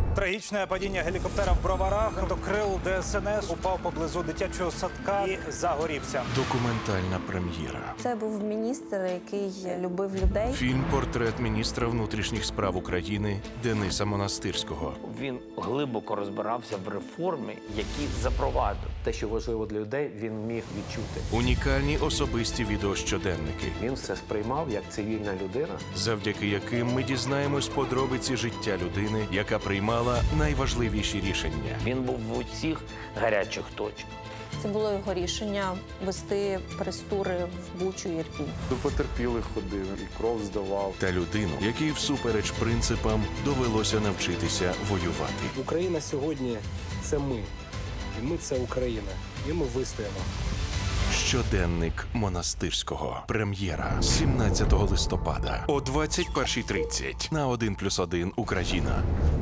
Трагічне падіння гелікоптера в Броварах. Мотокрил ДСНС упав поблизу дитячого садка і загорівся. Документальна прем'єра. Це був міністр, який любив людей. Фільм-портрет міністра внутрішніх справ України Дениса Монастирського. Він глибоко розбирався в реформі, які запровадив. Те, що важливо для людей, він міг відчути. Унікальні особисті відеощоденники, Він все сприймав як цивільна людина. завдяки яким ми дізнаємось подробиці життя людини, яка приймала найважливіші рішення. Він був в усіх гарячих точках. Це було його рішення вести прес-тури в Бучу і Ірпінь. До потерпілих ходив, і кров здавав. Та людину, якій всупереч принципам довелося навчитися воювати. Україна сьогодні – це ми. І ми – це Україна. І ми вистоїмо. Щоденник Монастирського. Прем'єра 17 листопада о 21:30 на 1+1 Україна.